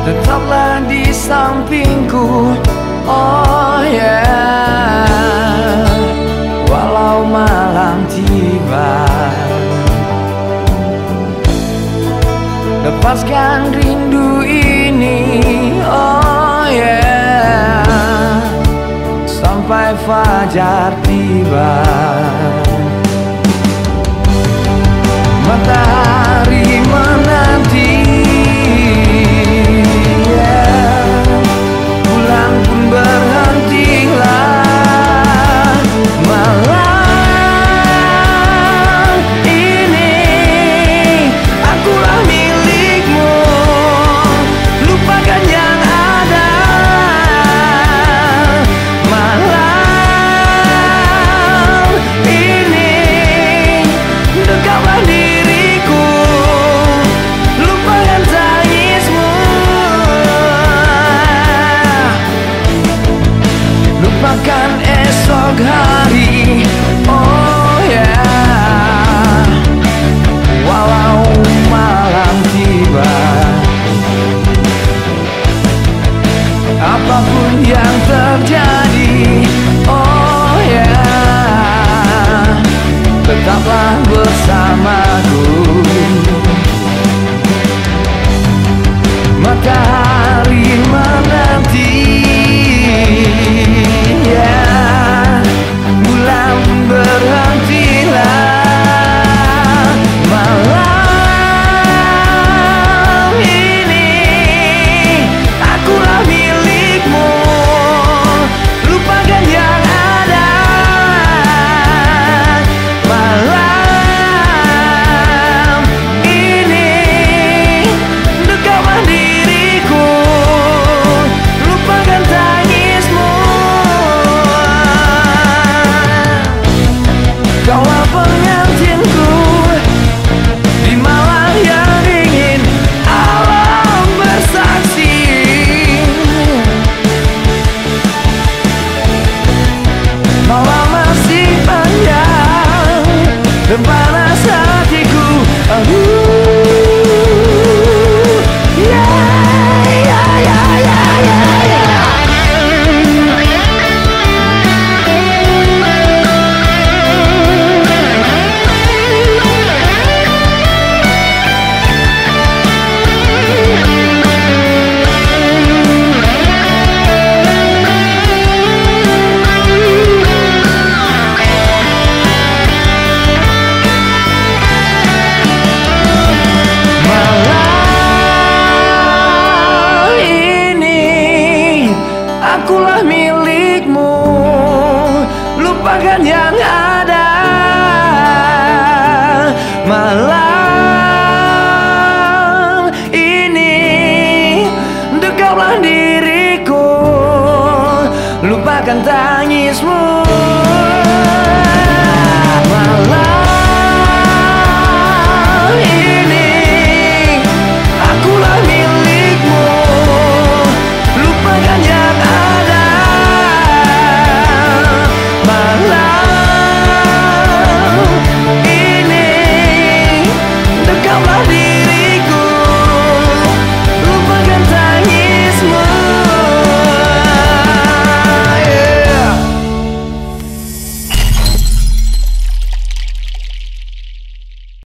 tetaplah di sampingku. Oh yeah, walau malam tiba, lepaskan rindu ini. Oh yeah, sampai fajar tiba. Matahari menanti, yeah, bulan pun berhentilah. Malam ini akulah milikmu, lupakan yang ada. Malam ini dekaplah diriku, lupakan tangismu, lupakan esok hari. Oh yeah, walau malam tiba, apapun yang terjadi. Oh yeah, tetaplah bersamaku. Matahari menanti, yeah, bulan berhentilah. Malam ini akulah milikmu, lupakan yang ada. Malam ini dekaplah diriku, lupakan tangismu. Kaulah pengantinku di malam yang dingin, alam bersaksi. Malam masih panjang dan panas hatiku. Yeah, yeah, yeah, yeah, yeah, yeah. Malam ini akulah milikmu, lupakan yang ada. Malam ini dekaplah diriku, lupakan tangismu.